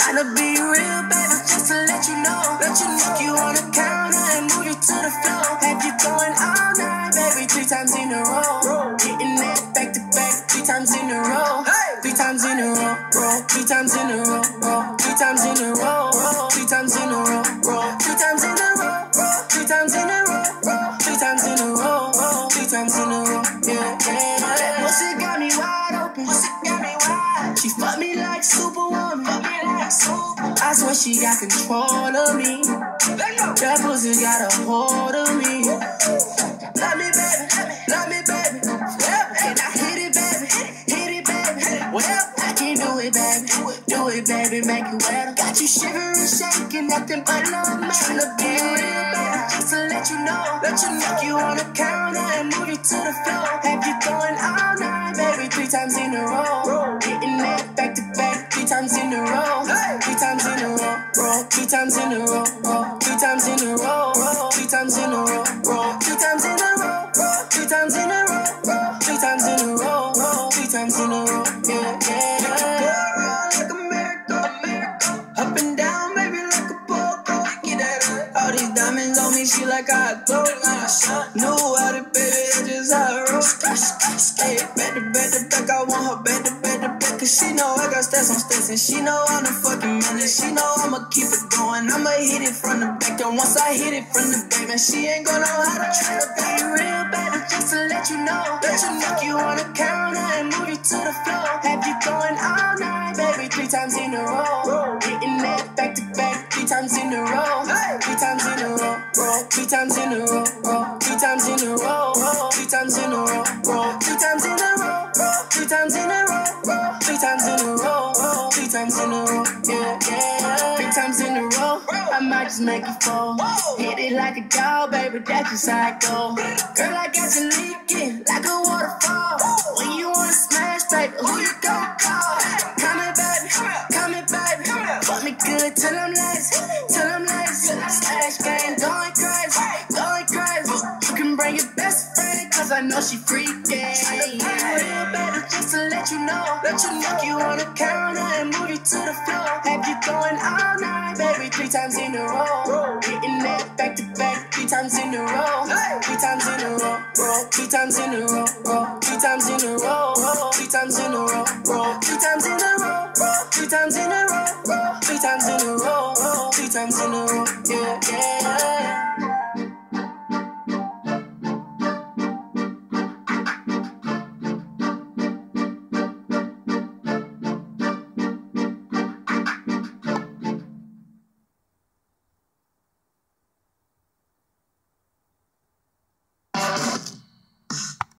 Tryna be real, baby, just to let you know. You on the counter and move you to the floor. Have you going all night, baby, 3 times in a row. Getting that back to back, 3 times in a row. 3 times in a row, 3 times in a row, 3 times in a row, 3 times in a row, 3 times in a row, 3 times in a row, 3 times in a row, 3 times in a row. Yeah, yeah. That pussy got me wide open. She fuck me like Superwoman. I swear she got control of me. That pussy got a hold of me. Love me, baby. Well, and I hit it, baby. Well, I can do it, baby. Make it wetter. Got you shivering, shaking, nothing but love, man. Tryna be real, baby, just to let you know. You on the counter and move you to the floor. Have you going all night, baby, 3 times in a row. Getting that back to back, 3 times in a row. 3 times in a row, 3 times in a row, 3 times in a row, 3 times in a row, 3 times in a row, 3 times in a row, 3 times in a row, 3 times in a row. Yeah, yeah. Go around like a miracle, up and down, baby, like a pogo. Get that all these diamonds on me, she like I glow. Know how to, baby, that's just how I roll. Hey, back to back, I want her back to back, cause she know I got stats on stats, and she know I'm the fucking man, and she know I'ma keep it going. I'ma hit it from the back, and once I hit it from the back, man, she ain't gonna know how to try to be real, baby, just to let you know. You on the counter and move you to the floor. Have you going all night, baby, 3 times in a row. Hitting that back to back, 3 times in a row. 3 times in a row, 3 times in a row, 3 times in a row, 3 times in a row, 3 times in a row, 3 times in a row, 3 times in a row, 3 times in a row. Yeah, yeah. 3 times in a row, I might just make you fall. Hit it like a dog, baby, that's just how I go. Girl, I got you leaking like a waterfall. When you wanna smash, baby, who you gonna call? Come here, baby, fuck me good till I'm lazy. Smash game, going crazy. You can bring your best friend, cause I know she freaking. Real, baby, just to let you know. You on the counter and move you to the floor. Have you going all night, baby, 3 times in a row. Hitting that back to back, 3 times in a row. 3 times in a row, 3 times in a row, 3 times in a row, 3 times in a row, 3 times in a row, 3 times in a row, 3 times in a row, 3 times in a row.